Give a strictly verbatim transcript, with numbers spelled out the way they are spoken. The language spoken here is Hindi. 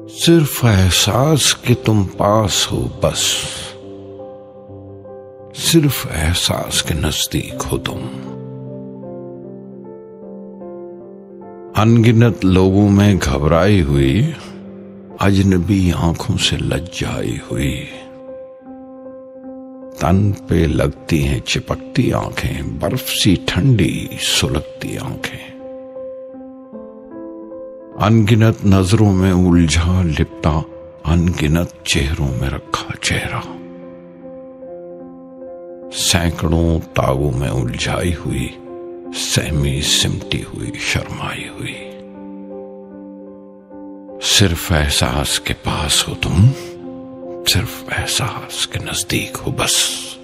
सिर्फ एहसास कि तुम पास हो बस, सिर्फ एहसास के नजदीक हो तुम। अनगिनत लोगों में घबराई हुई, अजनबी आंखों से लज्जाई हुई, तन पे लगती हैं चिपकती आंखें, बर्फ सी ठंडी सुलगती आंखें। अनगिनत नजरों में उलझा लिपटा, अनगिनत चेहरों में रखा चेहरा, सैकड़ों तागों में उलझाई हुई, सहमी सिमटी हुई, शर्माई हुई। सिर्फ एहसास के पास हो तुम, सिर्फ एहसास के नजदीक हो बस।